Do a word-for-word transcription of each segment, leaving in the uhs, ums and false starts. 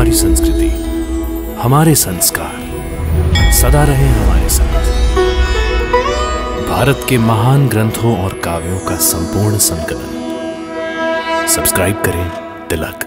हमारी संस्कृति, हमारे संस्कार सदा रहे हमारे साथ। भारत के महान ग्रंथों और काव्यों का संपूर्ण संकलन। सब्सक्राइब करें तिलक।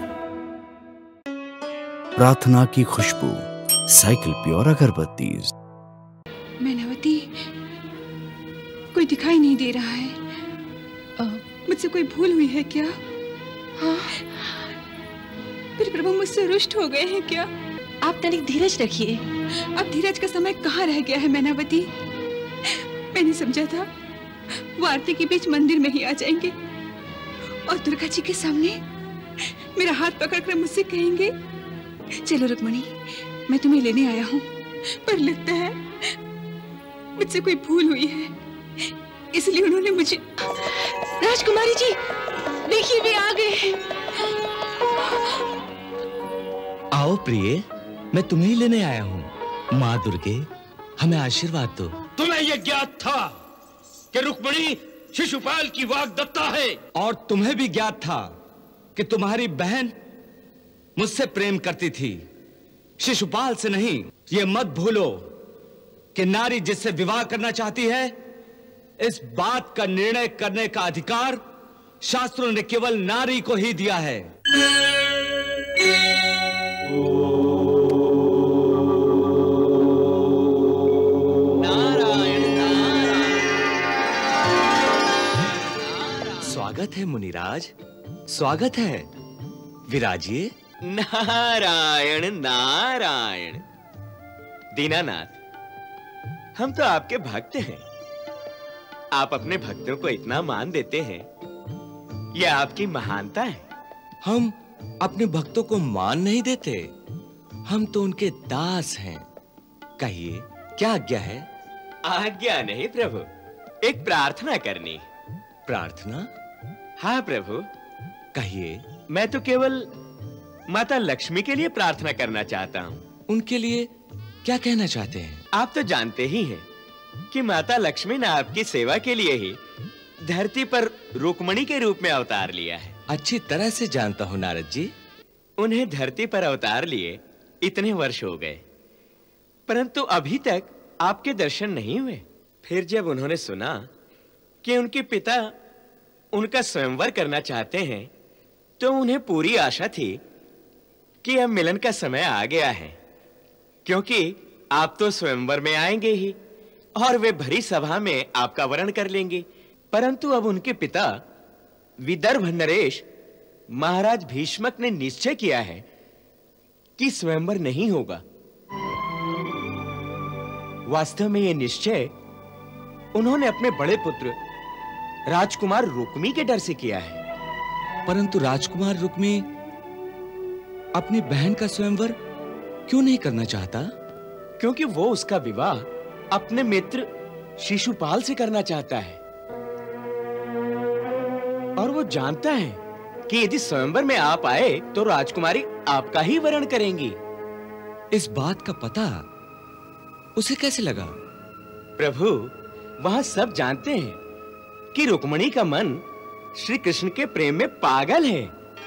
प्रार्थना की खुशबू, साइकिल प्योर अगरबत्ती। मैनावती, कोई दिखाई नहीं दे रहा है। मुझसे कोई भूल हुई है क्या? हाँ? फिर प्रभु मुझसे रुष्ट हो गए हैं क्या? आप तनिक धीरज रखिए। अब धीरज का समय कहाँ रह गया है मैनावती? मैंने समझा था वो आरती के बीच मंदिर में ही आ जाएंगे और दुर्गा जी के सामने मेरा हाथ पकड़कर मुझसे कहेंगे, चलो रुक्मणी, मैं तुम्हें लेने आया हूँ। पर लगता है मुझसे कोई भूल हुई है, इसलिए उन्होंने मुझे। राजकुमारी जी, देखिए वे आ गए। आओ प्रिय, मैं तुम्हें ही लेने आया हूँ। माँ दुर्गे, हमें आशीर्वाद दो। तुम्हें यह ज्ञात था कि रुक्मणी शिशुपाल की वाग्दत्ता है, और तुम्हें भी ज्ञात था कि तुम्हारी बहन मुझसे प्रेम करती थी, शिशुपाल से नहीं। ये मत भूलो कि नारी जिससे विवाह करना चाहती है, इस बात का निर्णय करने का अधिकार शास्त्रों ने केवल नारी को ही दिया है। नारायण नारायण। स्वागत है मुनिराज, स्वागत है। विराजिए। नारायण नारायण। दीनानाथ, हम तो आपके भक्त हैं। आप अपने भक्तों को इतना मान देते हैं, यह आपकी महानता है। हम अपने भक्तों को मान नहीं देते, हम तो उनके दास हैं। कहिए, क्या आज्ञा है? आज्ञा नहीं प्रभु, एक प्रार्थना करनी। प्रार्थना? हाँ प्रभु। कहिए। मैं तो केवल माता लक्ष्मी के लिए प्रार्थना करना चाहता हूँ। उनके लिए क्या कहना चाहते हैं? आप तो जानते ही हैं कि माता लक्ष्मी ने आपकी सेवा के लिए ही धरती पर रुक्मणी के रूप में अवतार लिया है। अच्छी तरह से जानता हूँ नारद जी। उन्हें धरती पर अवतार लिए इतने वर्ष हो गए, परंतु अभी तक आपके दर्शन नहीं हुए। फिर जब उन्होंने सुना कि उनके पिता उनका स्वयंवर करना चाहते हैं, तो उन्हें पूरी आशा थी कि अब मिलन का समय आ गया है, क्योंकि आप तो स्वयंवर में आएंगे ही और वे भरी सभा में आपका वरण कर लेंगे। परंतु अब उनके पिता विदर्भ नरेश महाराज भीष्मक ने निश्चय किया है कि स्वयंवर नहीं होगा। वास्तव में यह निश्चय उन्होंने अपने बड़े पुत्र राजकुमार रुक्मी के डर से किया है। परंतु राजकुमार रुक्मी अपनी बहन का स्वयंवर क्यों नहीं करना चाहता? क्योंकि वो उसका विवाह अपने मित्र शिशुपाल से करना चाहता है, और वो जानता है कि यदि स्वयंवर में आप आए तो राजकुमारी आपका ही वरण करेंगी। इस बात का पता उसे कैसे लगा? प्रभु, वहां सब जानते हैं कि रुक्मणी का मन श्री कृष्ण के प्रेम में पागल है।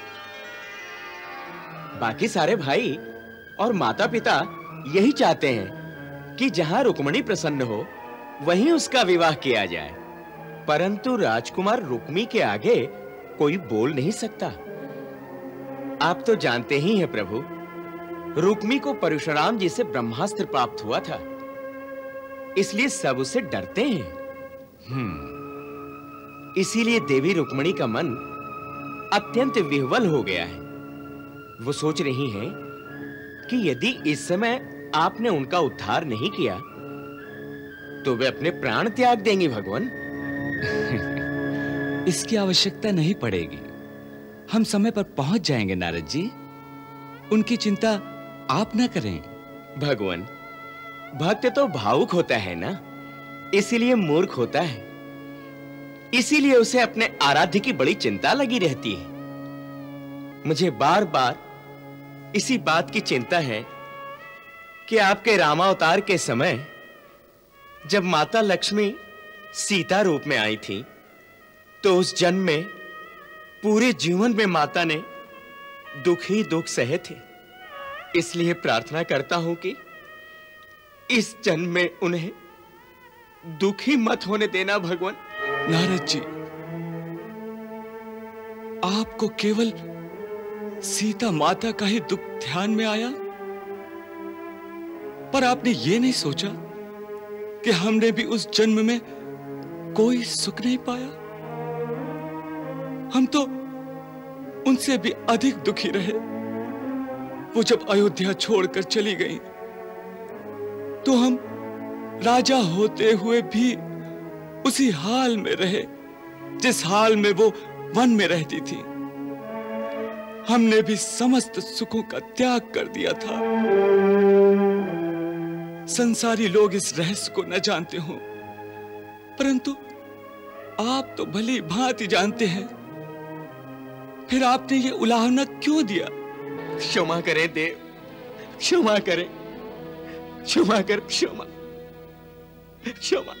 बाकी सारे भाई और माता पिता यही चाहते हैं कि जहां रुक्मणी प्रसन्न हो वहीं उसका विवाह किया जाए, परंतु राजकुमार रुक्मी के आगे कोई बोल नहीं सकता। आप तो जानते ही हैं प्रभु, रुक्मी को परशुराम जी से ब्रह्मास्त्र प्राप्त हुआ था, इसलिए सब उससे डरते हैं। हम्म इसीलिए देवी रुक्मणी का मन अत्यंत विह्वल हो गया है। वो सोच रही हैं कि यदि इस समय आपने उनका उद्धार नहीं किया तो वे अपने प्राण त्याग देंगी। भगवान, इसकी आवश्यकता नहीं पड़ेगी, हम समय पर पहुंच जाएंगे नारद जी। उनकी चिंता आप ना करें। भगवान, भक्त तो भावुक होता है ना, इसीलिए मूर्ख होता है। इसीलिए उसे अपने आराध्य की बड़ी चिंता लगी रहती है। मुझे बार बार इसी बात की चिंता है कि आपके रामावतार के समय जब माता लक्ष्मी सीता रूप में आई थी, तो उस जन्म में पूरे जीवन में माता ने दुख ही दुख सहे थे। इसलिए प्रार्थना करता हूं कि इस जन्म में उन्हें दुखी मत होने देना भगवान। नारद जी, आपको केवल सीता माता का ही दुख ध्यान में आया, पर आपने ये नहीं सोचा कि हमने भी उस जन्म में कोई सुख नहीं पाया। हम तो उनसे भी अधिक दुखी रहे। वो जब अयोध्या छोड़कर चली गई तो हम राजा होते हुए भी उसी हाल में रहे जिस हाल में वो वन में रहती थी। हमने भी समस्त सुखों का त्याग कर दिया था। संसारी लोग इस रहस्य को न जानते हो, परंतु आप तो भली भांति जानते हैं। फिर आपने ये उलाहना क्यों दिया? क्षमा करे देव, क्षमा करे, क्षमा कर, क्षमा क्षमा।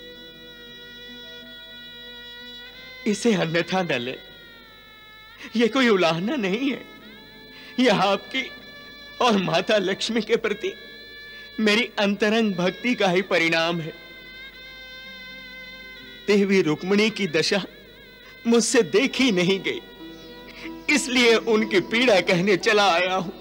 इसे अन्यथा न ले, ये कोई उलाहना नहीं है। यह आपकी और माता लक्ष्मी के प्रति मेरी अंतरंग भक्ति का ही परिणाम है। देवी रुक्मिणी की दशा मुझसे देखी नहीं गई, इसलिए उनकी पीड़ा कहने चला आया हूं।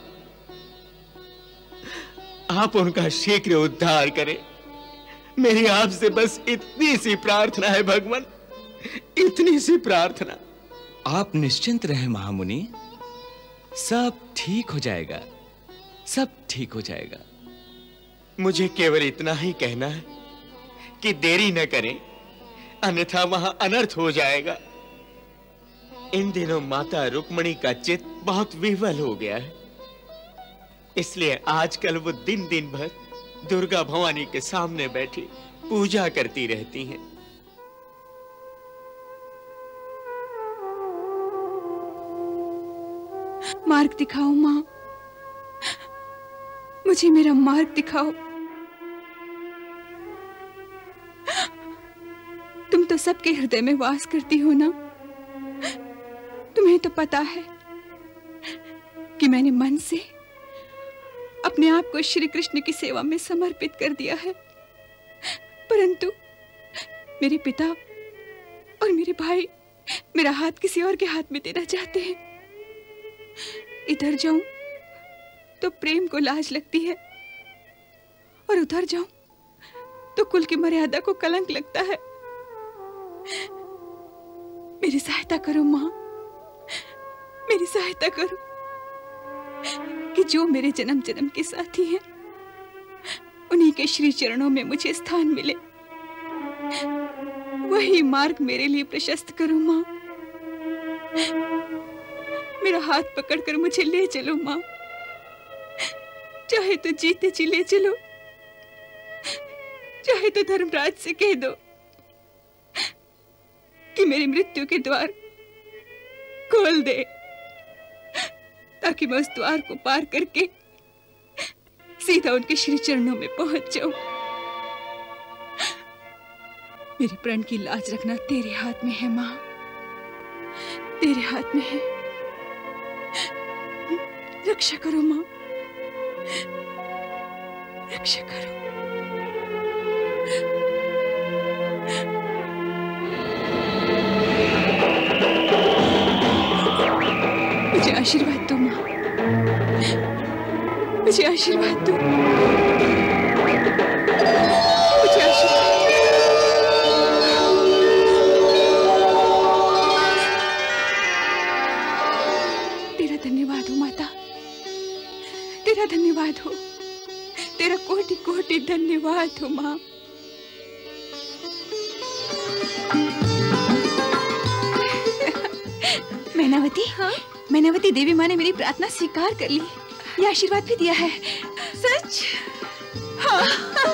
आप उनका शीघ्र उद्धार करें। मेरी आपसे बस इतनी सी प्रार्थना है भगवान, इतनी सी प्रार्थना। आप निश्चिंत रहें महामुनि, सब ठीक हो जाएगा, सब ठीक हो जाएगा। मुझे केवल इतना ही कहना है कि देरी न करें, अन्यथा वहां अनर्थ हो जाएगा। इन दिनों माता रुक्मिणी का चित्त बहुत विह्वल हो गया है, इसलिए आजकल वो दिन दिन भर दुर्गा भवानी के सामने बैठी पूजा करती रहती हैं। मार्ग दिखाओ मां, मुझे मेरा मार्ग दिखाओ। तुम तो सबके हृदय में वास करती हो ना। तुम्हें तो पता है कि मैंने मन से अपने आप को श्री कृष्ण की सेवा में समर्पित कर दिया है, परंतु मेरे पिता और मेरे भाई मेरा हाथ किसी और के हाथ में देना चाहते हैं। इधर जाऊं तो प्रेम को लाज लगती है, और उधर जाऊं तो कुल की मर्यादा को कलंक लगता है। मेरी सहायता करो मां, मेरी सहायता करो कि जो मेरे जन्म जन्म के साथी हैं उन्हीं के श्री चरणों में मुझे स्थान मिले। वही मार्ग मेरे लिए प्रशस्त करो मां। मेरा हाथ पकड़कर मुझे ले चलो मां, चाहे तो जीते जी ले चलो, चाहे तो धर्मराज से कह दो कि मेरी मृत्यु के द्वार खोल दे, ताकि मैं उस द्वार को पार करके सीधा उनके श्री चरणों में पहुंच जाऊं। मेरे प्रण की लाज रखना तेरे हाथ में है मां, तेरे हाथ में है। रक्षा करो मां, रक्षा करो। मुझे आशीर्वाद दो मां, मुझे आशीर्वाद दो, मुझे आशीर्वाद। तेरा धन्यवाद हो माता, तेरा धन्यवाद हो, तेरा कोटि कोटि धन्यवाद हो मां। मैनावती, हाँ? मैनावती देवी माँ ने मेरी प्रार्थना स्वीकार कर ली, ये आशीर्वाद भी दिया है। सच? हाँ।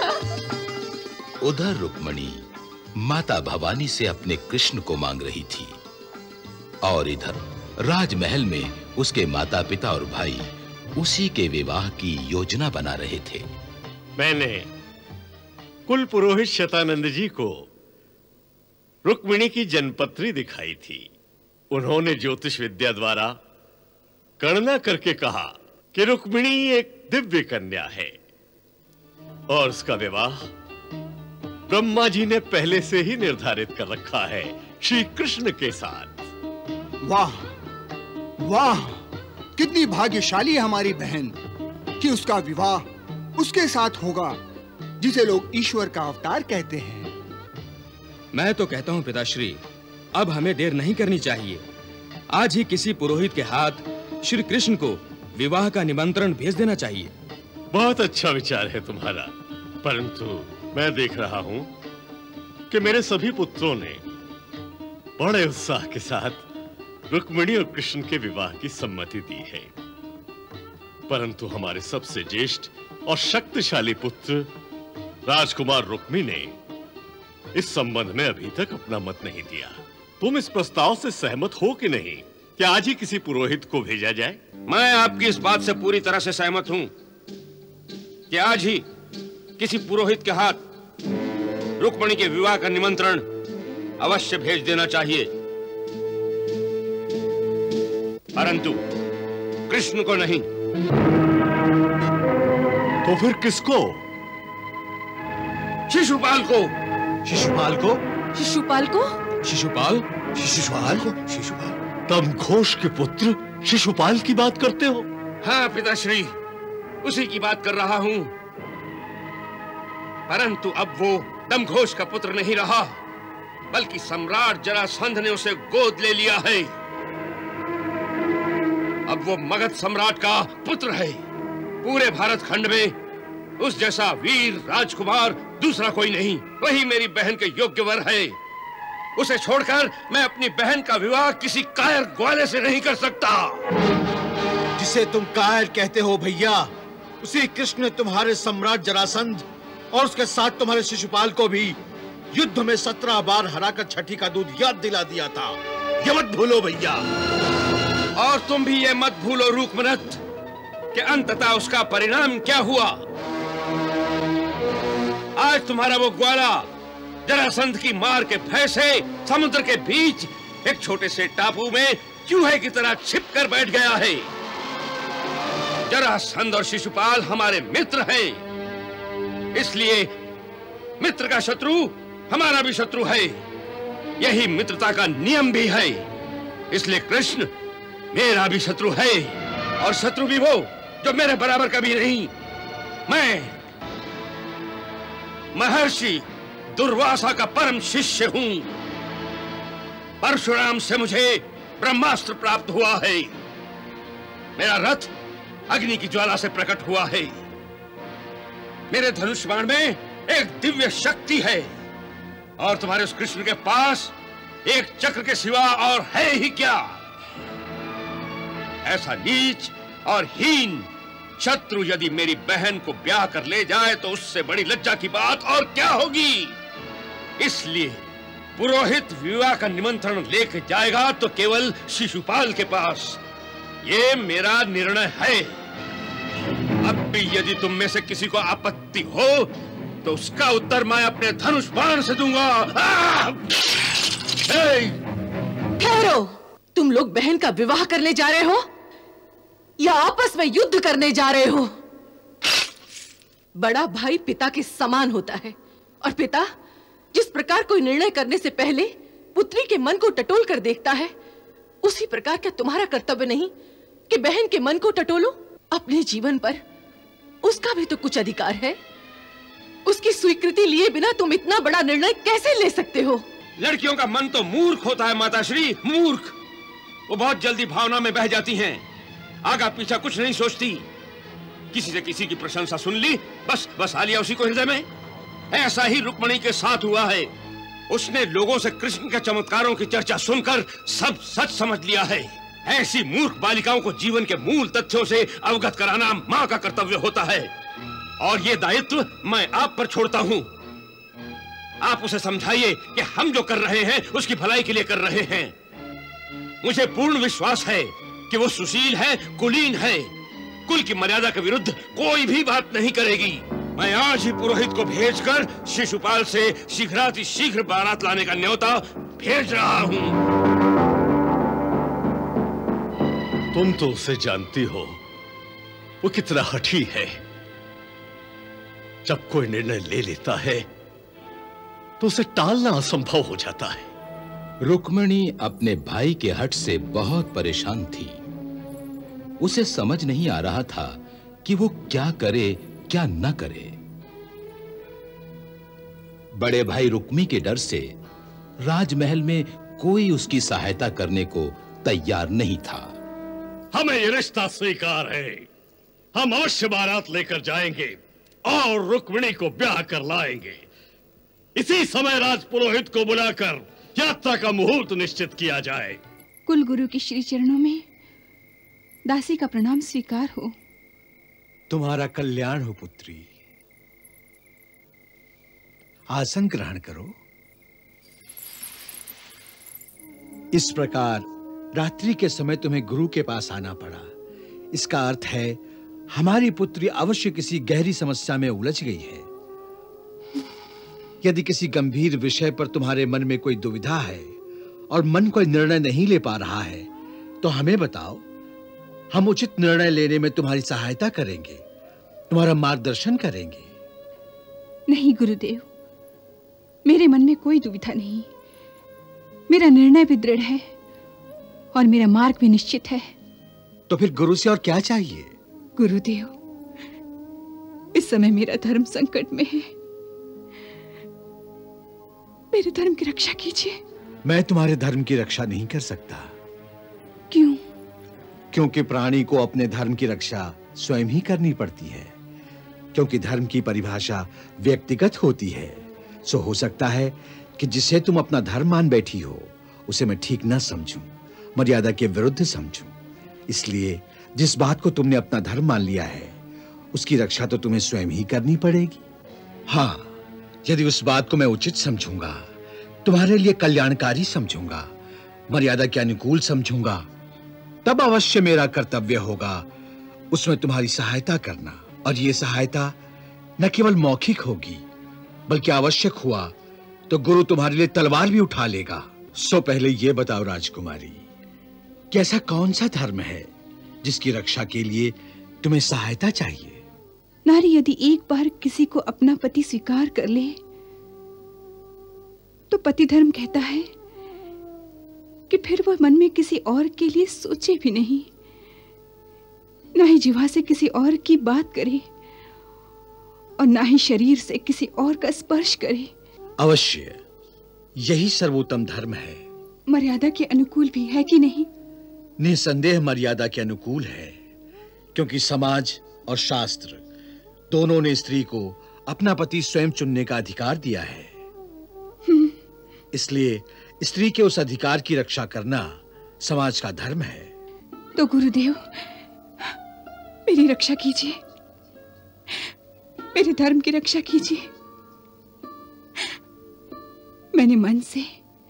उधर रुक्मिणी माता भवानी से अपने कृष्ण को मांग रही थी, और इधर राजमहल में उसके माता पिता और भाई उसी के विवाह की योजना बना रहे थे। मैंने कुल पुरोहित शतानंद जी को रुक्मिणी की जन्मपत्री दिखाई थी। उन्होंने ज्योतिष विद्या द्वारा गणना करके कहा कि रुक्मिणी एक दिव्य कन्या है और उसका विवाह ब्रह्मा जी ने पहले से ही निर्धारित कर रखा है श्री कृष्ण के साथ। वाह वाह, कितनी भाग्यशाली है हमारी बहन कि उसका विवाह उसके साथ होगा जिसे लोग ईश्वर का अवतार कहते हैं। मैं तो कहता हूं पिताश्री, अब हमें देर नहीं करनी चाहिए। आज ही किसी पुरोहित के हाथ श्री कृष्ण को विवाह का निमंत्रण भेज देना चाहिए। बहुत अच्छा विचार है तुम्हारा, परंतु मैं देख रहा हूं कि मेरे सभी पुत्रों ने बड़े उत्साह के साथ रुक्मिणी और कृष्ण के विवाह की सम्मति दी है, परंतु हमारे सबसे ज्येष्ठ और शक्तिशाली पुत्र राजकुमार रुक्मी ने इस संबंध में अभी तक अपना मत नहीं दिया। तुम इस प्रस्ताव से सहमत हो कि नहीं कि आज ही किसी पुरोहित को भेजा जाए? मैं आपकी इस बात से पूरी तरह से सहमत हूं कि आज ही किसी पुरोहित के हाथ रुक्मिणी के विवाह का निमंत्रण अवश्य भेज देना चाहिए, परंतु कृष्ण को नहीं। तो फिर किसको? शिशुपाल को। शिशुपाल को? शिशुपाल को? शिशुपाल? शिशुपाल को? शिशुपाल? दमघोष के पुत्र शिशुपाल की बात करते हो? हाँ पिताश्री, उसी की बात कर रहा हूं, परंतु अब वो दमघोष का पुत्र नहीं रहा, बल्कि सम्राट जरासंध ने उसे गोद ले लिया है। अब वो मगध सम्राट का पुत्र है। पूरे भारत खंड में उस जैसा वीर राजकुमार दूसरा कोई नहीं। वही मेरी बहन के योग्य वर है। उसे छोड़कर मैं अपनी बहन का विवाह किसी कायर ग्वाले से नहीं कर सकता। जिसे तुम कायर कहते हो भैया, उसी कृष्ण ने तुम्हारे सम्राट जरासंध और उसके साथ तुम्हारे शिशुपाल को भी युद्ध में सत्रह बार हराकर छठी का दूध याद दिला दिया था। ये मत भूलो भैया। और तुम भी ये मत भूलो रूकमनत कि अंततः उसका परिणाम क्या हुआ। आज तुम्हारा वो ग्वाला जरासंध की मार के भय से समुद्र के बीच एक छोटे से टापू में चूहे की तरह छिप कर बैठ गया है। जरासंध और शिशुपाल हमारे मित्र हैं, इसलिए मित्र का शत्रु हमारा भी शत्रु है। यही मित्रता का नियम भी है। इसलिए कृष्ण मेरा भी शत्रु है, और शत्रु भी वो जो मेरे बराबर कभी नहीं। मैं महर्षि दुर्वासा का परम शिष्य हूं। परशुराम से मुझे ब्रह्मास्त्र प्राप्त हुआ है। मेरा रथ अग्नि की ज्वाला से प्रकट हुआ है। मेरे धनुष बाण में एक दिव्य शक्ति है, और तुम्हारे उस कृष्ण के पास एक चक्र के सिवा और है ही क्या। ऐसा नीच और हीन शत्रु यदि मेरी बहन को ब्याह कर ले जाए तो उससे बड़ी लज्जा की बात और क्या होगी। इसलिए पुरोहित विवाह का निमंत्रण लेकर जाएगा तो केवल शिशुपाल के पास। ये मेरा निर्णय है। अब भी यदि तुम में से किसी को आपत्ति हो तो उसका उत्तर मैं अपने धनुष बाण से दूंगा। ठहरो, तुम लोग बहन का विवाह करने जा रहे हो या आपस में युद्ध करने जा रहे हो? बड़ा भाई पिता के समान होता है, और पिता जिस प्रकार कोई निर्णय करने से पहले पुत्री के मन को टटोल कर देखता है, उसी प्रकार का तुम्हारा कर्तव्य नहीं कि बहन के मन को टटोलो। अपने जीवन पर उसका भी तो कुछ अधिकार है। उसकी स्वीकृति लिए बिना तुम इतना बड़ा निर्णय कैसे ले सकते हो? लड़कियों का मन तो मूर्ख होता है माताश्री, मूर्ख। वो बहुत जल्दी भावना में बह जाती हैं, आगा पीछा कुछ नहीं सोचती। किसी से किसी की प्रशंसा सुन ली, बस बस आ लिया उसी को हृदय में। ऐसा ही रुक्मिणी के साथ हुआ है। उसने लोगों से कृष्ण के चमत्कारों की चर्चा सुनकर सब सच समझ लिया है। ऐसी मूर्ख बालिकाओं को जीवन के मूल तथ्यों से अवगत कराना माँ का कर्तव्य होता है, और ये दायित्व मैं आप पर छोड़ता हूँ। आप उसे समझाइए कि हम जो कर रहे हैं उसकी भलाई के लिए कर रहे हैं। मुझे पूर्ण विश्वास है कि वो सुशील है, कुलीन है, कुल की मर्यादा के विरुद्ध कोई भी बात नहीं करेगी। मैं आज ही पुरोहित को भेजकर शिशुपाल से शीघ्राति शीघ्र बारात लाने का न्योता भेज रहा हूँ। तुम तो उसे जानती हो वो कितना हठी है। जब कोई निर्णय ले लेता है तो उसे टालना असंभव हो जाता है। रुक्मिणी अपने भाई के हठ से बहुत परेशान थी। उसे समझ नहीं आ रहा था कि वो क्या करे क्या न करे। बड़े भाई रुक्मी के डर से राजमहल में कोई उसकी सहायता करने को तैयार नहीं था। हमें ये रिश्ता स्वीकार है। हम अवश्य बारात लेकर जाएंगे और रुक्मिणी को ब्याह कर लाएंगे। इसी समय राजपुरोहित को बुलाकर यात्रा का मुहूर्त निश्चित किया जाए। कुल गुरु की श्री चरणों में दासी का प्रणाम स्वीकार हो। तुम्हारा कल्याण हो पुत्री। आसन ग्रहण करो। इस प्रकार रात्रि के समय तुम्हें गुरु के पास आना पड़ा। इसका अर्थ है हमारी पुत्री अवश्य किसी गहरी समस्या में उलझ गई है। यदि किसी गंभीर विषय पर तुम्हारे मन में कोई दुविधा है और मन कोई निर्णय नहीं ले पा रहा है तो हमें बताओ। हम उचित निर्णय लेने में तुम्हारी सहायता करेंगे, तुम्हारा मार्गदर्शन करेंगे। नहीं गुरुदेव, मेरे मन में कोई दुविधा नहीं। मेरा निर्णय भी दृढ़ है और मेरा मार्ग भी निश्चित है। तो फिर गुरु से और क्या चाहिए? गुरुदेव, इस समय मेरा धर्म संकट में है। मेरे धर्म की रक्षा कीजिए। मैं तुम्हारे धर्म की रक्षा नहीं कर सकता। क्यों? क्योंकि प्राणी को अपने धर्म की रक्षा स्वयं ही करनी पड़ती है। क्योंकि धर्म की परिभाषा व्यक्तिगत होती है। सो हो सकता है कि जिसे तुम अपना धर्म मान बैठी हो उसे मैं ठीक न समझूं, मर्यादा के विरुद्ध समझूं। इसलिए जिस बात को तुमने अपना धर्म मान लिया है उसकी रक्षा तो तुम्हें स्वयं ही करनी पड़ेगी। हाँ, यदि उस बात को मैं उचित समझूंगा, तुम्हारे लिए कल्याणकारी समझूंगा, मर्यादा के अनुकूल समझूंगा, तब अवश्य मेरा कर्तव्य होगा उसमें तुम्हारी सहायता करना। और ये सहायता न केवल मौखिक होगी बल्कि आवश्यक हुआ तो गुरु तुम्हारे लिए तलवार भी उठा लेगा। सो पहले ये बताओ राजकुमारी, कि ऐसा कौन सा धर्म है जिसकी रक्षा के लिए तुम्हें सहायता चाहिए? नारी यदि एक बार किसी को अपना पति स्वीकार कर ले तो पति धर्म कहता है कि फिर वह मन में किसी और के लिए सोचे भी नहीं, ना ही जिह्वा से किसी और की बात करे और ना ही शरीर से किसी और का स्पर्श करे। अवश्य यही सर्वोत्तम धर्म है। मर्यादा के अनुकूल भी है कि नहीं? निसंदेह मर्यादा के अनुकूल है, क्योंकि समाज और शास्त्र दोनों ने स्त्री को अपना पति स्वयं चुनने का अधिकार दिया है। इसलिए स्त्री के उस अधिकार की रक्षा करना समाज का धर्म है। तो गुरुदेव, मेरी रक्षा कीजिए, मेरे धर्म की रक्षा कीजिए। मैंने मन से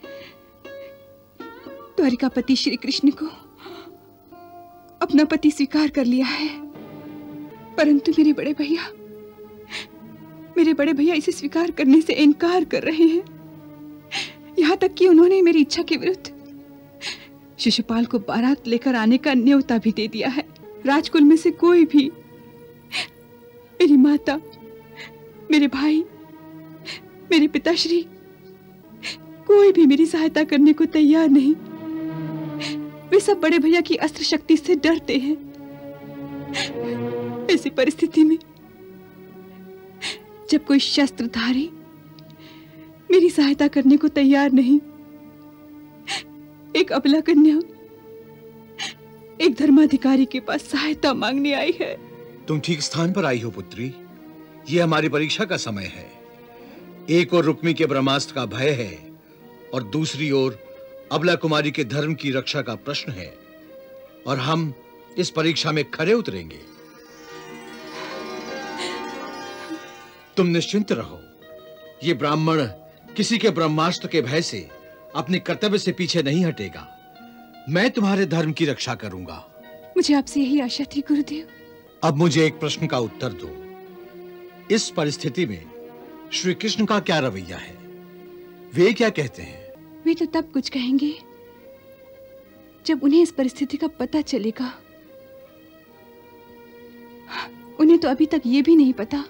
द्वारिकापति श्री कृष्ण को अपना पति स्वीकार कर लिया है, परंतु मेरे बड़े भैया मेरे बड़े भैया इसे स्वीकार करने से इनकार कर रहे हैं। यहां तक कि उन्होंने मेरी इच्छा के विरुद्ध शिशुपाल को बारात लेकर आने का न्योता भी दे दिया है। राजकुल में से कोई भी, मेरी माता, मेरे भाई, मेरे पिताश्री, कोई भी मेरी सहायता करने को तैयार नहीं। वे सब बड़े भैया की अस्त्र शक्ति से डरते हैं। ऐसी परिस्थिति में जब कोई शस्त्रधारी मेरी सहायता करने को तैयार नहीं, एक अबला कन्या एक धर्माधिकारी के पास सहायता मांगने आई है। तुम ठीक स्थान पर आई हो पुत्री। यह हमारी परीक्षा का समय है। एक ओर रुक्मी के ब्रह्मास्त्र का भय है और दूसरी ओर अबला कुमारी के धर्म की रक्षा का प्रश्न है, और हम इस परीक्षा में खरे उतरेंगे। तुम निश्चिंत रहो। ये ब्राह्मण किसी के ब्रह्मास्त्र के भय से अपने कर्तव्य से पीछे नहीं हटेगा। मैं तुम्हारे धर्म की रक्षा करूंगा। मुझे आपसे यही आशा थी गुरुदेव। अब मुझे एक प्रश्न का उत्तर दो। इस परिस्थिति में श्री कृष्ण का क्या रवैया है? वे क्या कहते हैं? वे तो तब कुछ कहेंगे जब उन्हें इस परिस्थिति का पता चलेगा। उन्हें तो अभी तक ये भी नहीं पता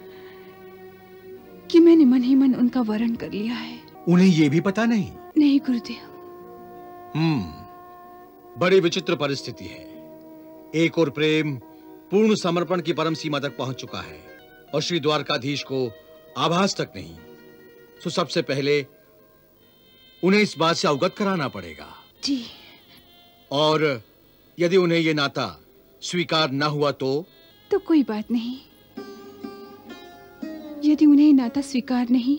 कि मैंने मन ही मन उनका वरण कर लिया है। उन्हें ये भी पता नहीं? नहीं गुरुदेव। हम्म, बड़ी विचित्र परिस्थिति है। एक और प्रेम पूर्ण समर्पण की परम सीमा तक पहुंच चुका है और श्री द्वारकाधीश को आभास तक नहीं। तो सबसे पहले उन्हें इस बात से अवगत कराना पड़ेगा। जी। और यदि उन्हें यह नाता स्वीकार न हुआ तो? तो कोई बात नहीं। यदि उन्हें नाता स्वीकार नहीं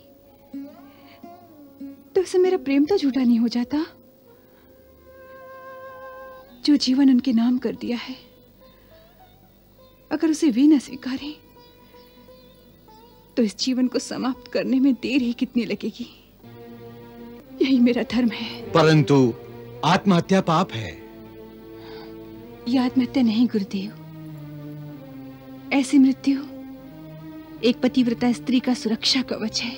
तो उससे मेरा प्रेम तो झूठा नहीं हो जाता। जो जीवन उनके नाम कर दिया है, अगर उसे वे न स्वीकारें तो इस जीवन को समाप्त करने में देर ही कितनी लगेगी। यही मेरा धर्म है। परंतु आत्महत्या पाप है। यह आत्महत्या नहीं गुरुदेव। ऐसी मृत्यु एक पतिव्रता स्त्री का सुरक्षा कवच है,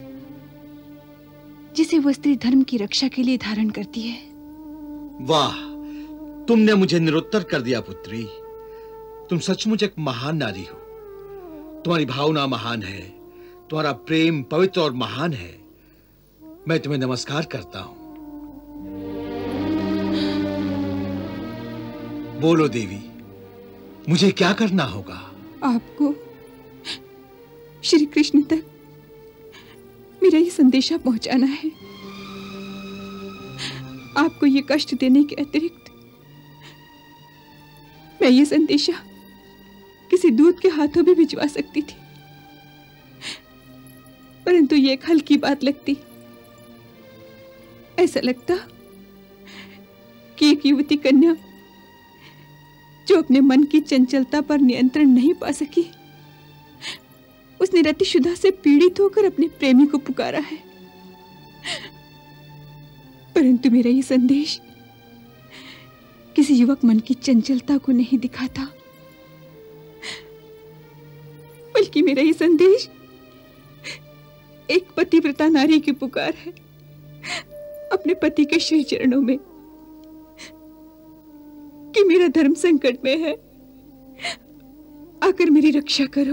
जिसे वो स्त्री धर्म की रक्षा के लिए धारण करती है। वाह, तुमने मुझे निरुत्तर कर दिया पुत्री। तुम सचमुच एक महान नारी हो। तुम्हारी भावना महान है, तुम्हारा प्रेम पवित्र और महान है। मैं तुम्हें नमस्कार करता हूं। बोलो देवी, मुझे क्या करना होगा? आपको श्री कृष्ण तक मेरा ये संदेशा पहुंचाना है। आपको ये कष्ट देने के अतिरिक्त मैं ये संदेशा किसी दूत के हाथों भी भिजवा सकती थी, परंतु ये एक हल्की बात लगती। ऐसा लगता कि एक युवती कन्या जो अपने मन की चंचलता पर नियंत्रण नहीं पा सकी, उसने रतिशुदा से पीड़ित होकर अपने प्रेमी को पुकारा है। परंतु मेरा ये संदेश किसी युवक मन की चंचलता को नहीं दिखाता, बल्कि मेरा ये संदेश एक पतिव्रता नारी की पुकार है अपने पति के श्री चरणों में कि मेरा धर्म संकट में है, आकर मेरी रक्षा करो।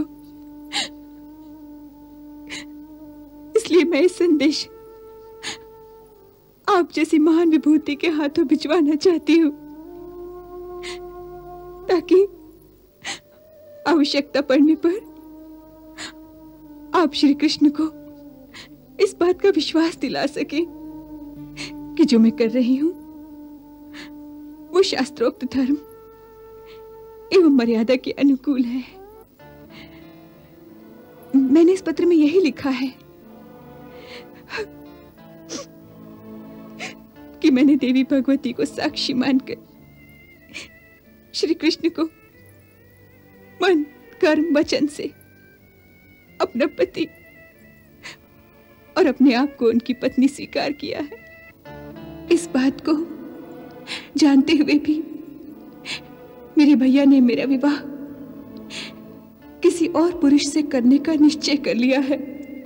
इसलिए मैं इस संदेश आप जैसी महान विभूति के हाथों भिजवाना चाहती हूं, ताकि आवश्यकता पड़ने पर आप श्री कृष्ण को इस बात का विश्वास दिला सके कि जो मैं कर रही हूं वो शास्त्रोक्त धर्म एवं मर्यादा के अनुकूल है। मैंने इस पत्र में यही लिखा है कि मैंने देवी भगवती को साक्षी मानकर श्री कृष्ण को मन कर्म वचन से अपना पति और अपने आप को उनकी पत्नी स्वीकार किया है। इस बात को जानते हुए भी मेरे भैया ने मेरा विवाह किसी और पुरुष से करने का निश्चय कर लिया है,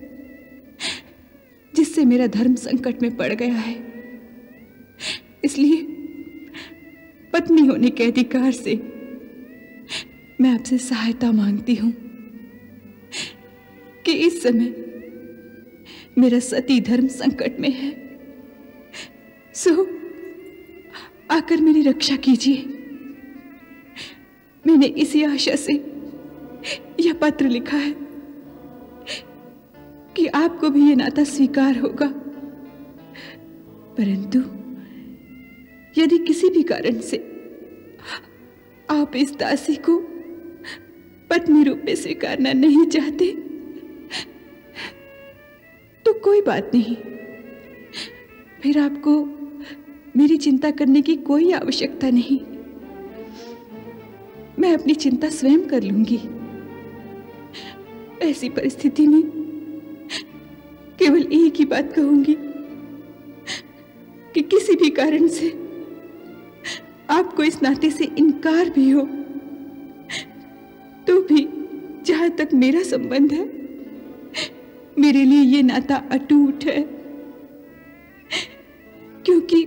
जिससे मेरा धर्म संकट में पड़ गया है। इसलिए पत्नी होने के अधिकार से मैं आपसे सहायता मांगती हूं कि इस समय मेरा सती धर्म संकट में है, सो आकर मेरी रक्षा कीजिए। मैंने इसी आशा से यह पत्र लिखा है कि आपको भी यह नाता स्वीकार होगा, परंतु यदि किसी भी कारण से आप इस दासी को पत्नी रूप में स्वीकारना नहीं चाहते तो कोई बात नहीं, फिर आपको मेरी चिंता करने की कोई आवश्यकता नहीं। मैं अपनी चिंता स्वयं कर लूंगी। ऐसी परिस्थिति में केवल एक ही बात कहूंगी कि किसी भी कारण से आपको इस नाते से इनकार भी हो तो भी जहां तक मेरा संबंध है, मेरे लिए ये नाता अटूट है, क्योंकि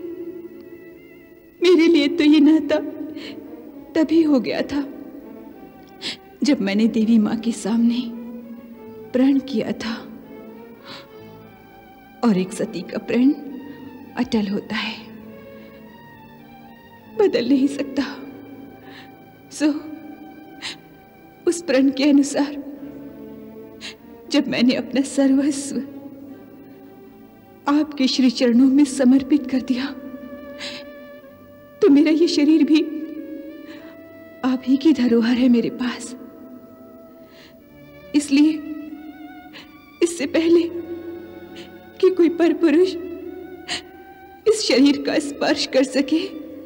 मेरे लिए तो ये नाता तभी हो गया था जब मैंने देवी माँ के सामने प्रण किया था, और एक सती का प्रण अटल होता है, बदल नहीं सकता। सो उस प्रण के अनुसार जब मैंने अपना सर्वस्व आपके श्री चरणों में समर्पित कर दिया, तो मेरा ये शरीर भी आप ही की धरोहर है मेरे पास। इसलिए इससे पहले कि कोई परपुरुष इस शरीर का स्पर्श कर सके,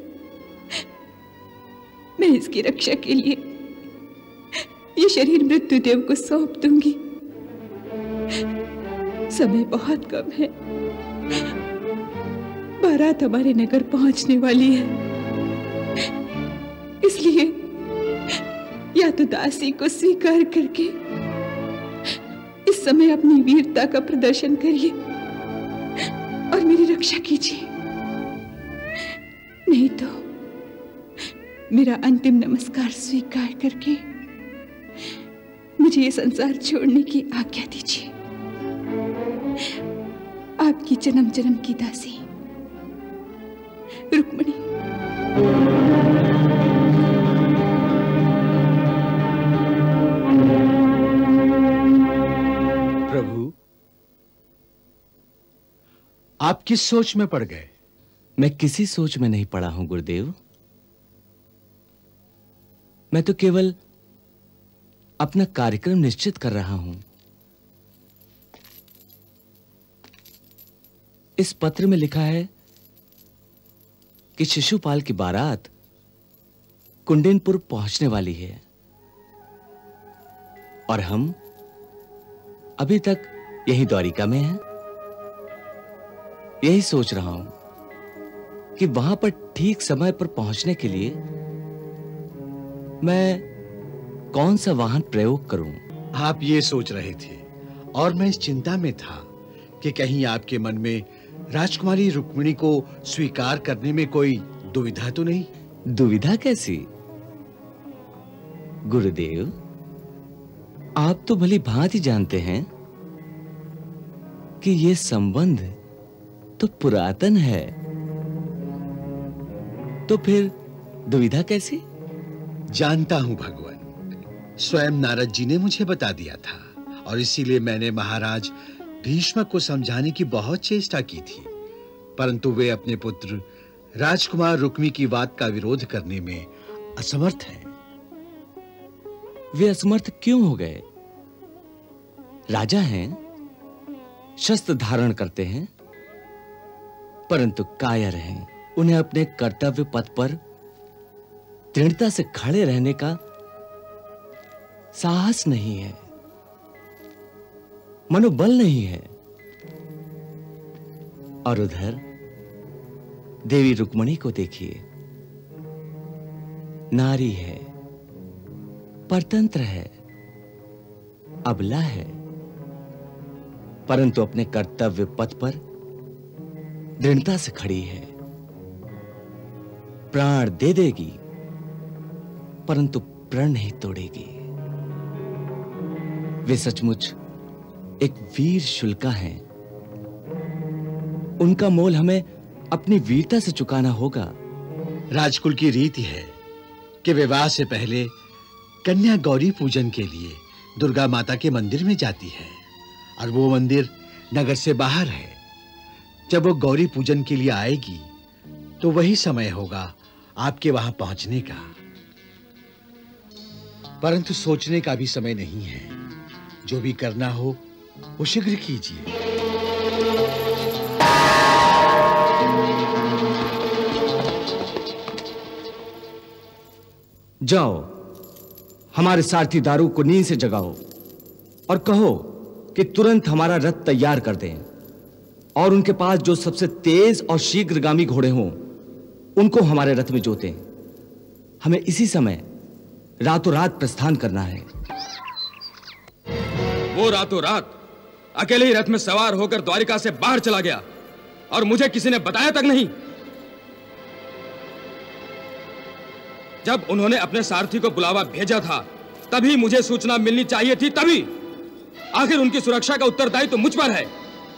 मैं इसकी रक्षा के लिए ये शरीर मृत्युदेव को सौंप दूंगी। समय बहुत कम है, बारात हमारे नगर पहुंचने वाली है। इसलिए या तो दासी को स्वीकार करके इस समय अपनी वीरता का प्रदर्शन करिए और मेरी रक्षा कीजिए, नहीं तो मेरा अंतिम नमस्कार स्वीकार करके मुझे ये संसार छोड़ने की आज्ञा दीजिए। आपकी जन्म जन्म की दासी रुक्मिणी। प्रभु, आप किस सोच में पड़ गए? मैं किसी सोच में नहीं पड़ा हूं गुरुदेव। मैं तो केवल अपना कार्यक्रम निश्चित कर रहा हूं। इस पत्र में लिखा है कि शिशुपाल की बारात कुंडेनपुर पहुंचने वाली है, और हम अभी तक यहीं द्वारिका में हैं। यही सोच रहा हूं कि वहां पर ठीक समय पर पहुंचने के लिए मैं कौन सा वाहन प्रयोग करूं? आप ये सोच रहे थे, और मैं इस चिंता में था कि कहीं आपके मन में राजकुमारी रुक्मिणी को स्वीकार करने में कोई दुविधा तो नहीं? दुविधा कैसी? गुरुदेव, आप तो भली भांति जानते हैं कि यह संबंध तो पुरातन है, तो फिर दुविधा कैसी? जानता हूं भगवान, स्वयं नारद जी ने मुझे बता दिया था, और इसीलिए मैंने महाराज भीष्म को समझाने की बहुत चेष्टा की थी, परंतु वे अपने पुत्र राजकुमार रुक्मी की बात का विरोध करने में असमर्थ हैं। वे असमर्थ क्यों हो गए? राजा हैं, शस्त्र धारण करते हैं, परंतु कायर हैं। उन्हें अपने कर्तव्य पथ पर दृढ़ता से खड़े रहने का साहस नहीं है, मनोबल नहीं है। और उधर देवी रुक्मिणी को देखिए, नारी है, परतंत्र है, अबला है, परंतु अपने कर्तव्य पथ पर दृढ़ता से खड़ी है। प्राण दे देगी, परंतु प्रण नहीं तोड़ेगी। वे सचमुच एक वीर शुल्का हैं। उनका मोल हमें अपनी वीरता से चुकाना होगा। राजकुल की रीति है कि विवाह से पहले कन्या गौरी पूजन के लिए दुर्गा माता के मंदिर में जाती है, और वो मंदिर नगर से बाहर है। जब वो गौरी पूजन के लिए आएगी तो वही समय होगा आपके वहां पहुंचने का, परंतु सोचने का भी समय नहीं है। जो भी करना हो वो शीघ्र कीजिए। जाओ, हमारे सारथी दारू को नींद से जगाओ और कहो कि तुरंत हमारा रथ तैयार कर दें, और उनके पास जो सबसे तेज और शीघ्रगामी घोड़े हों उनको हमारे रथ में जोतें। हमें इसी समय रातों रात प्रस्थान करना है। वो रातों रात अकेले ही रथ में सवार होकर द्वारिका से बाहर चला गया, और मुझे किसी ने बताया तक नहीं। जब उन्होंने अपने सारथी को बुलावा भेजा था तभी मुझे सूचना मिलनी चाहिए थी, तभी। आखिर उनकी सुरक्षा का उत्तरदायित्व तो मुझ पर है।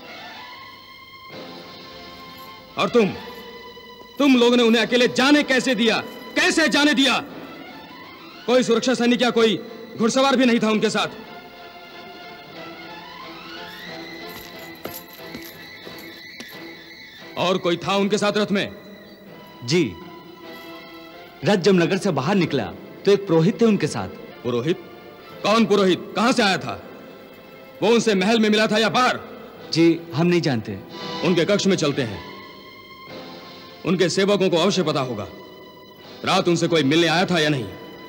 और तुम तुम लोगों ने उन्हें अकेले जाने कैसे दिया? कैसे जाने दिया? कोई सुरक्षा सैनिक या कोई घुड़सवार भी नहीं था उनके साथ। और कोई था उनके साथ रथ में? जी, रथ जब नगर से बाहर निकला तो एक पुरोहित थे उनके साथ। पुरोहित? कौन पुरोहित? कहां से आया था? वो उनसे महल में मिला था या बाहर? जी, हम नहीं जानते। उनके कक्ष में चलते हैं। उनके सेवकों को अवश्य पता होगा रात उनसे कोई मिलने आया था या नहीं।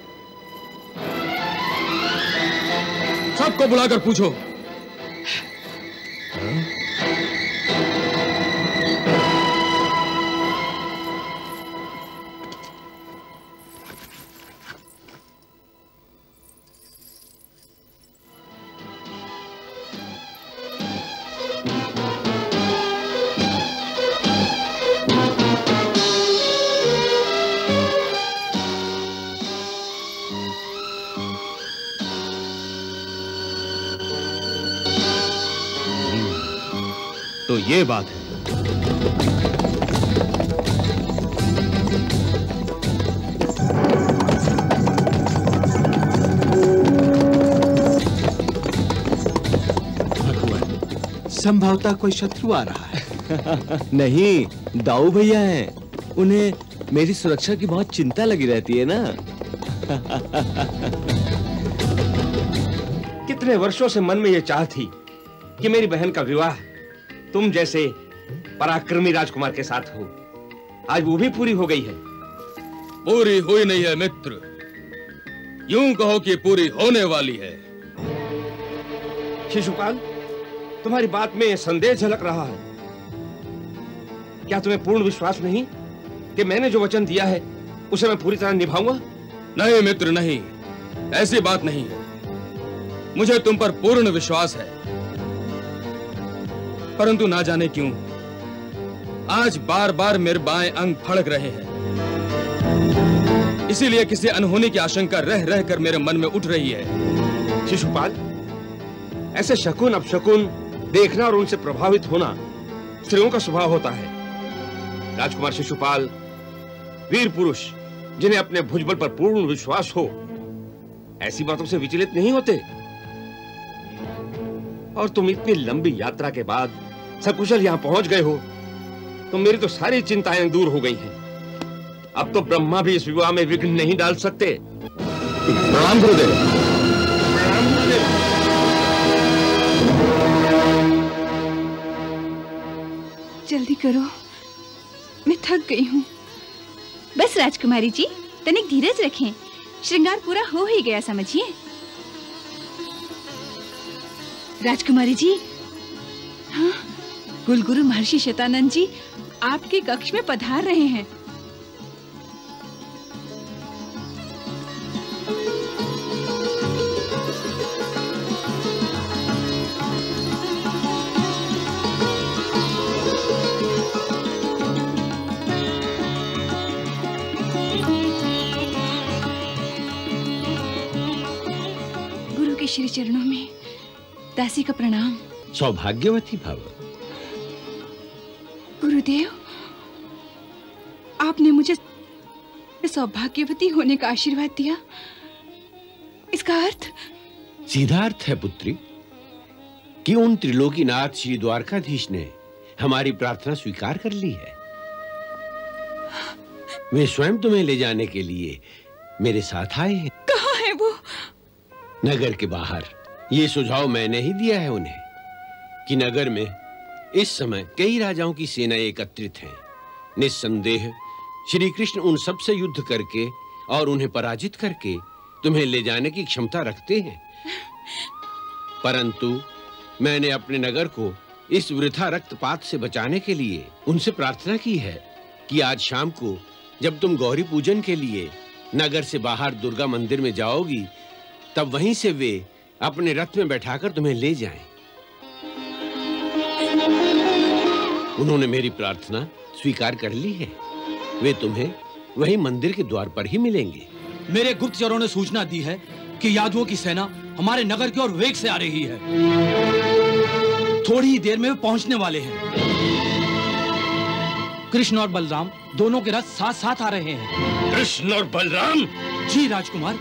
सबको बुलाकर पूछो। तो ये बात है। संभवतः कोई शत्रु आ रहा है। नहीं, दाऊ भैया हैं। उन्हें मेरी सुरक्षा की बहुत चिंता लगी रहती है ना। कितने वर्षों से मन में यह चाह थी कि मेरी बहन का विवाह तुम जैसे पराक्रमी राजकुमार के साथ हो। आज वो भी पूरी हो गई है। पूरी हुई नहीं है मित्र, यूं कहो कि पूरी होने वाली है। शिशुपाल, तुम्हारी बात में संदेह झलक रहा है। क्या तुम्हें पूर्ण विश्वास नहीं कि मैंने जो वचन दिया है उसे मैं पूरी तरह निभाऊंगा? नहीं मित्र, नहीं, ऐसी बात नहीं है। मुझे तुम पर पूर्ण विश्वास है, परंतु ना जाने क्यों आज बार बार मेरे बाएं अंग फड़क रहे हैं। इसीलिए किसी अनहोनी की आशंका रह रह कर मेरे मन में उठ रही है। शिशुपाल, ऐसे शकुन अपशकुन देखना और उनसे प्रभावित होना स्त्रियों का स्वभाव होता है। राजकुमार शिशुपाल वीर पुरुष जिन्हें अपने भुजबल पर पूर्ण विश्वास हो, ऐसी बातों से विचलित नहीं होते। और तुम इतनी लंबी यात्रा के बाद सकुशल यहां पहुंच गए हो, तो मेरी तो सारी चिंताएं दूर हो गई हैं। अब तो ब्रह्मा भी इस विवाह में विघ्न नहीं डाल सकते। प्रणाम गुरुदेव। प्रणाम गुरुदेव। जल्दी करो, मैं थक गई हूँ। बस राजकुमारी जी, तनिक धीरज रखें। श्रृंगार पूरा हो ही गया समझिए। राजकुमारी जी, हाँ, कुलगुरु महर्षि शतानंद जी आपके कक्ष में पधार रहे हैं। गुरु के श्री चरणों में दासी का प्रणाम। सौभाग्यवती भव। गुरुदेव, आपने मुझे सौभाग्यवती होने का आशीर्वाद दिया। इसका अर्थ? सीधा अर्थ है पुत्री कि उन त्रिलोकीनाथ श्री द्वारकाधीश ने हमारी प्रार्थना स्वीकार कर ली है। वे स्वयं तुम्हें ले जाने के लिए मेरे साथ आए हैं। कहाँ है वो? नगर के बाहर। ये सुझाव मैंने ही दिया है उन्हें कि नगर में इस समय कई राजाओं की सेनाएं एकत्रित हैं। निस्संदेह श्री कृष्ण उन सब से युद्ध करके और उन्हें पराजित करके तुम्हें ले जाने की क्षमता रखते हैं। परंतु मैंने अपने नगर को इस वृथा रक्तपात से बचाने के लिए उनसे प्रार्थना की है कि आज शाम को जब तुम गौरी पूजन के लिए नगर से बाहर दुर्गा मंदिर में जाओगी, तब वहीं से वे अपने रथ में बैठाकर तुम्हें ले जाएं। उन्होंने मेरी प्रार्थना स्वीकार कर ली है। वे तुम्हें वही मंदिर के द्वार पर ही मिलेंगे। मेरे गुप्तचरों ने सूचना दी है कि यादवों की सेना हमारे नगर की ओर वेग से आ रही है। थोड़ी ही देर में वे पहुंचने वाले हैं। कृष्ण और बलराम दोनों के रथ साथ साथ आ रहे हैं। कृष्ण और बलराम? जी राजकुमार।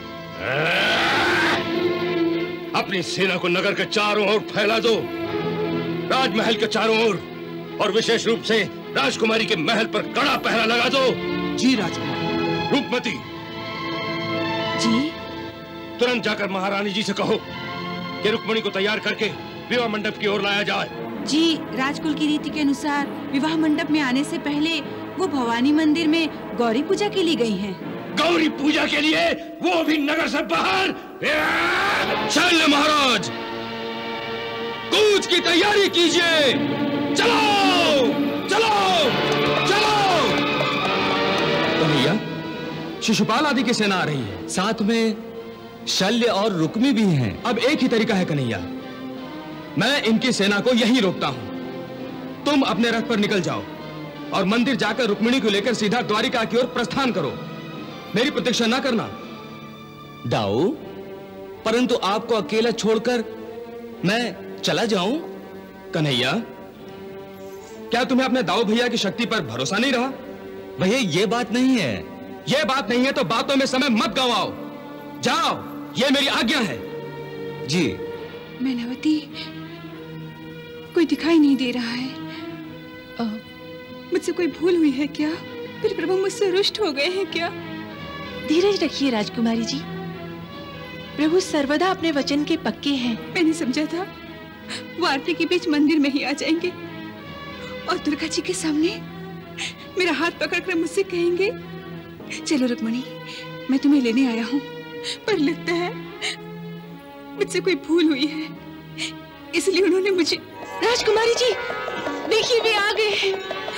अपनी सेना को नगर के चारों ओर फैला दो, राजमहल के चारों ओर, और विशेष रूप से राजकुमारी के महल पर कड़ा पहरा लगा दो। जी राजकुमार। रूपमती जी? तुरंत जाकर महारानी जी से कहो कि रुक्मणी को तैयार करके विवाह मंडप की ओर लाया जाए। जी, राजकुल की रीति के अनुसार विवाह मंडप में आने से पहले वो भवानी मंदिर में गौरी पूजा के लिए गई हैं। गौरी पूजा के लिए? वो भी नगर से बाहर? शल्य महाराज, कूच की तैयारी कीजिए। चलो चलो चलो। कन्हैया, शिशुपाल आदि की सेना आ रही है, साथ में शल्य और रुक्मी भी हैं। अब एक ही तरीका है कन्हैया, मैं इनकी सेना को यहीं रोकता हूं। तुम अपने रथ पर निकल जाओ और मंदिर जाकर रुक्मिणी को लेकर सीधा द्वारिका की ओर प्रस्थान करो। मेरी प्रतीक्षा ना करना। दाऊ, परंतु आपको अकेला छोड़कर मैं चला जाऊं? कन्हैया, क्या तुम्हें अपने दाऊ भैया की शक्ति पर भरोसा नहीं रहा? भैया, ये बात नहीं है। ये बात नहीं है तो बातों में समय मत गवाओ। जाओ, ये मेरी आज्ञा है। जी। मैनावती, कोई दिखाई नहीं दे रहा है। मुझसे कोई भूल हुई है क्या? फिर प्रभु मुझसे रुष्ट हो गए हैं क्या? धीरज रखिए राजकुमारी जी, प्रभु सर्वदा अपने वचन के पक्के हैं। मैंने समझा था वो आरती के बीच मंदिर में ही आ जाएंगे और दुर्गा जी के सामने मेरा हाथ पकड़कर मुझसे कहेंगे, चलो रुक्मणी, मैं तुम्हें लेने आया हूँ। पर लगता है मुझसे कोई भूल हुई है, इसलिए उन्होंने मुझे। राजकुमारी जी, देखिए वे आ गए।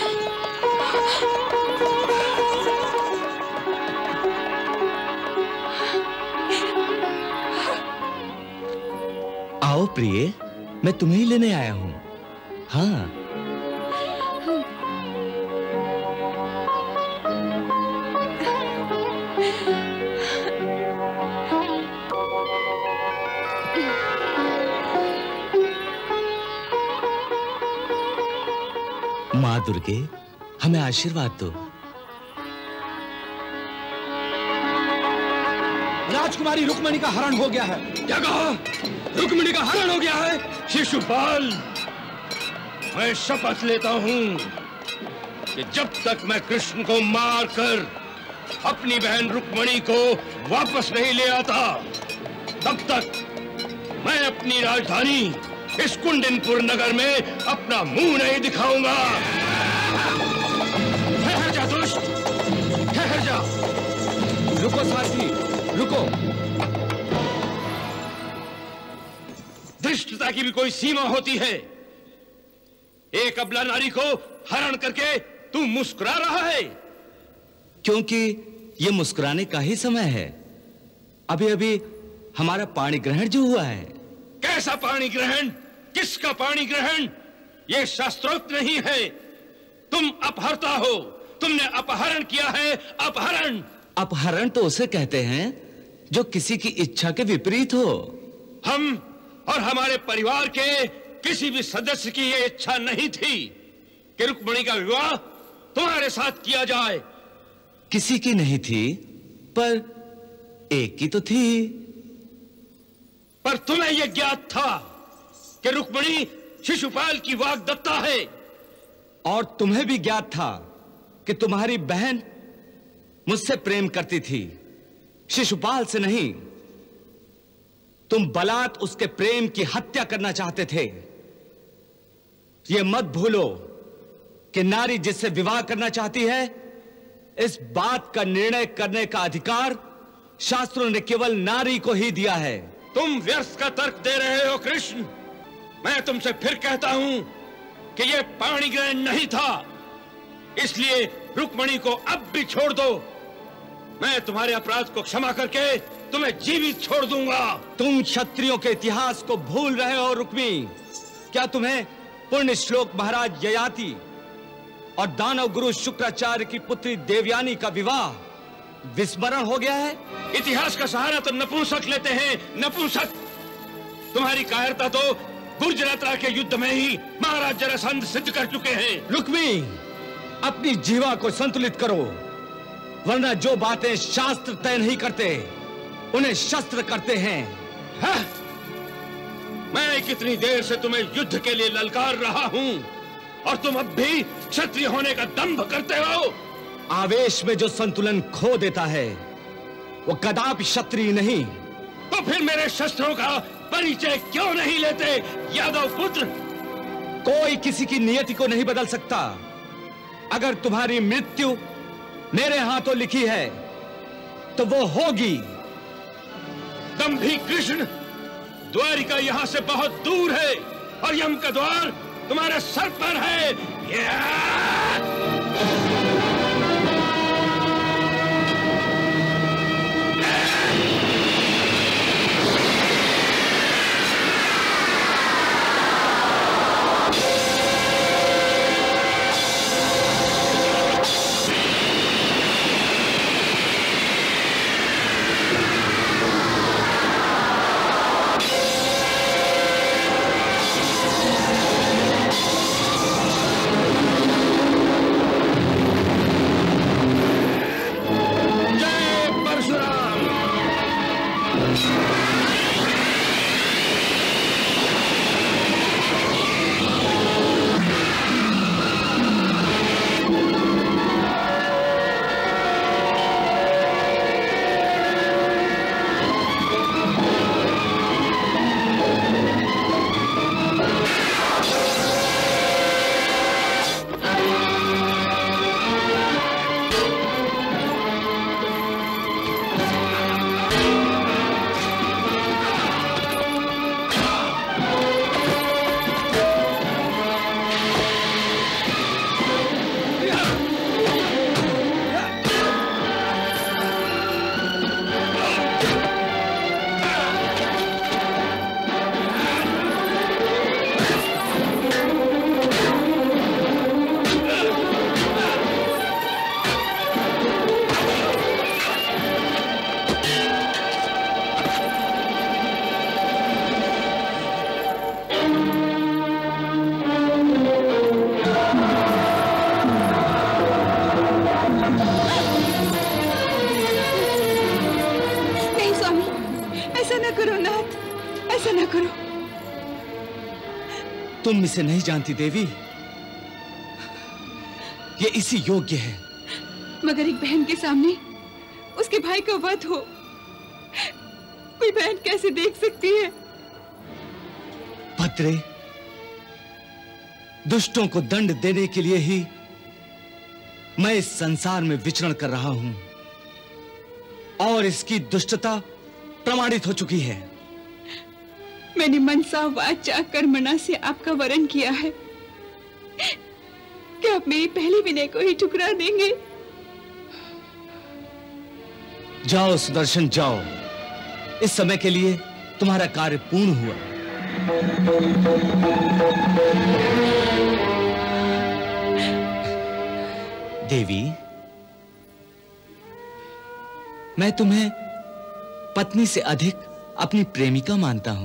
आओ प्रिय, मैं तुम्हें ही लेने आया हूं। हाँ। माँ दुर्गे, हमें आशीर्वाद दो। राजकुमारी रुक्मिणी का हरण हो गया है। क्या कहा? रुक्मिणी का हरण हो गया है? शिशुपाल, मैं शपथ लेता हूं कि जब तक मैं कृष्ण को मारकर अपनी बहन रुक्मिणी को वापस नहीं ले आता, तब तक मैं अपनी राजधानी इस कुंडिनपुर नगर में अपना मुंह नहीं दिखाऊंगा। ठहर जा दुष्ट, ठहर जा। रुको सारथी, रुको। धृष्टता की भी कोई सीमा होती है। एक अबला नारी को हरण करके तू मुस्कुरा रहा है? क्योंकि ये मुस्कुराने का ही समय है। अभी अभी हमारा पाणी ग्रहण जो हुआ है। कैसा पाणी ग्रहण? किसका पाणी ग्रहण? ये शास्त्रोक्त नहीं है। तुम अपहरता हो, तुमने अपहरण किया है। अपहरण अपहरण तो उसे कहते हैं जो किसी की इच्छा के विपरीत हो। हम और हमारे परिवार के किसी भी सदस्य की यह इच्छा नहीं थी कि रुक्मिणी का विवाह तुम्हारे साथ किया जाए। किसी की नहीं थी, पर एक की तो थी। पर तुम्हें यह ज्ञात था कि रुक्मिणी शिशुपाल की वाग्दत्ता है, और तुम्हें भी ज्ञात था कि तुम्हारी बहन मुझसे प्रेम करती थी, शिशुपाल से नहीं। तुम बलात् उसके प्रेम की हत्या करना चाहते थे। यह मत भूलो कि नारी जिससे विवाह करना चाहती है, इस बात का निर्णय करने का अधिकार शास्त्रों ने केवल नारी को ही दिया है। तुम व्यर्थ का तर्क दे रहे हो कृष्ण। मैं तुमसे फिर कहता हूं कि यह पाणी ग्रहण नहीं था, इसलिए रुक्मिणी को अब भी छोड़ दो। मैं तुम्हारे अपराध को क्षमा करके तुम्हें जीवित छोड़ दूंगा। तुम क्षत्रियों के इतिहास को भूल रहे हो रुक्मी। क्या तुम्हें पुण्य श्लोक महाराज ययाति और दानव गुरु शुक्राचार्य की पुत्री देवयानी का विवाह विस्मरण हो गया है? इतिहास का सहारा तो नपुंसक लेते हैं, नपुंसक। तुम्हारी कायरता तो गुर्जरात्रा के युद्ध में ही महाराज जरासंध सिद्ध कर चुके हैं। रुक्मी, अपनी जीवा को संतुलित करो, वरना जो बातें शास्त्र तय नहीं करते उन्हें शस्त्र करते हैं। हा? मैं कितनी देर से तुम्हें युद्ध के लिए ललकार रहा हूं और तुम अब भी क्षत्रिय होने का दंभ करते हो। आवेश में जो संतुलन खो देता है वो कदापि क्षत्रिय नहीं। तो फिर मेरे शस्त्रों का परिचय क्यों नहीं लेते, यादव पुत्र? कोई किसी की नियति को नहीं बदल सकता। अगर तुम्हारी मृत्यु मेरे हाथों लिखी है तो वो होगी। दंभी कृष्ण, द्वारिका यहां से बहुत दूर है और यम का द्वार तुम्हारे सर पर है। तुम इसे नहीं जानती देवी, ये इसी योग्य है। मगर एक बहन के सामने उसके भाई का वध हो, कोई बहन कैसे देख सकती है? भद्रे, दुष्टों को दंड देने के लिए ही मैं इस संसार में विचरण कर रहा हूं और इसकी दुष्टता प्रमाणित हो चुकी है। मैंने मनसा वाचा कर्मणा से आपका वरण किया है। क्या आप मेरी पहली विनय को ही ठुकरा देंगे? जाओ सुदर्शन जाओ, इस समय के लिए तुम्हारा कार्य पूर्ण हुआ। देवी, मैं तुम्हें पत्नी से अधिक अपनी प्रेमिका मानता हूं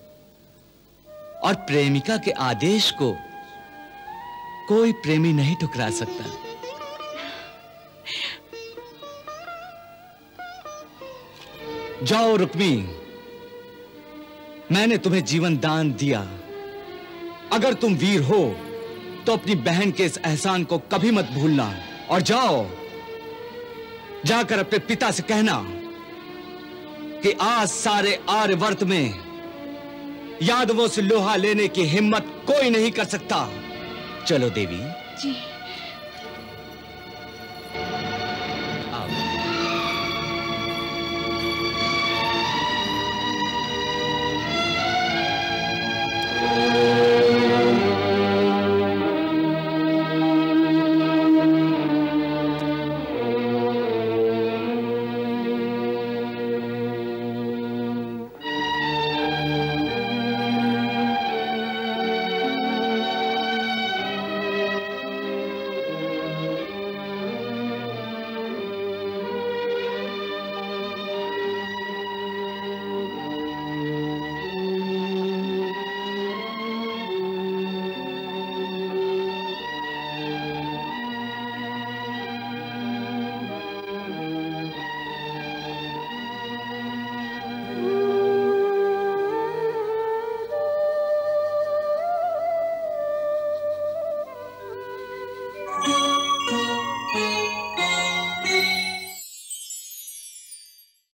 और प्रेमिका के आदेश को कोई प्रेमी नहीं ठुकरा सकता। जाओ रुक्मी, मैंने तुम्हें जीवन दान दिया। अगर तुम वीर हो तो अपनी बहन के इस एहसान को कभी मत भूलना। और जाओ, जाकर अपने पिता से कहना कि आज सारे आर्यवर्त में यादवों से लोहा लेने की हिम्मत कोई नहीं कर सकता। चलो देवी। जी।